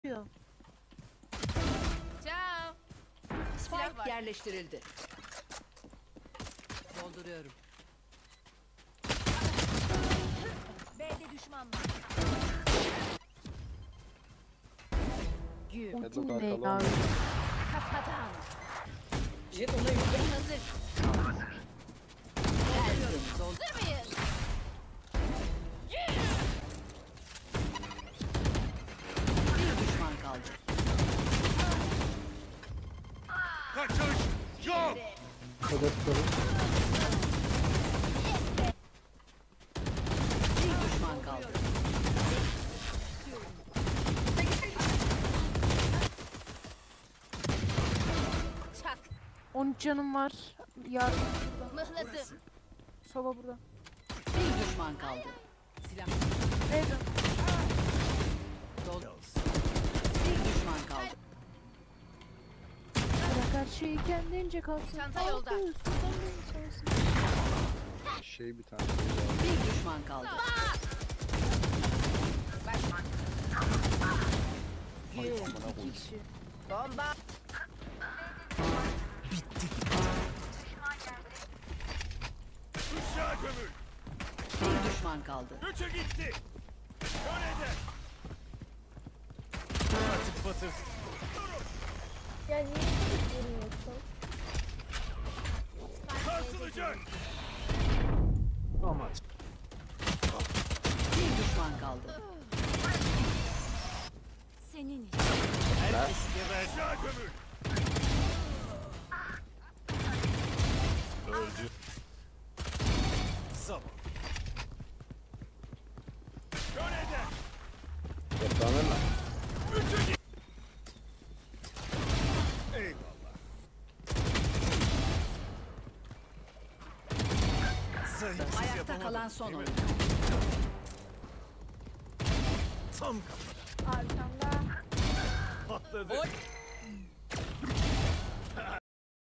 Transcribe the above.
Ciao. Spike yerleştirildi. Dolduruyorum. B'de düşman var. Güm. Ultim neydi abi? Kafadan. Jet ona yüklen. Hazır. Geldim. Hazır mıyız? Bir düşman kaldı. Kaçış yok. Bir düşman kaldı. Çak. 13 canım var. Yardım. Mıhladım. Soba burada. Bir düşman kaldı. Silah. Evde. Doldur. Bir düşman kaldı. Bırak her şeyi kendince kalsın. Çanta yolda. Şey bir tane şey var. Bir düşman kaldı. İki kişi. Bomba. Uşağa gömül. Bir düşman kaldı. Üçü gitti. Kölede. Atıp batır. Ya niye vurmuyorsun? Sarsılacak. Bir düşman kaldı. Senin. Herkes geber. Uşağa gömül. Öldü. Sabah. Kölede. Toprağın mı? Üçü gitti. Eyvallah. Sahipsiz Ayakta yapamadım, kalan son değil mi? oyuncu. Tam kafada. Arkamda. Patladı.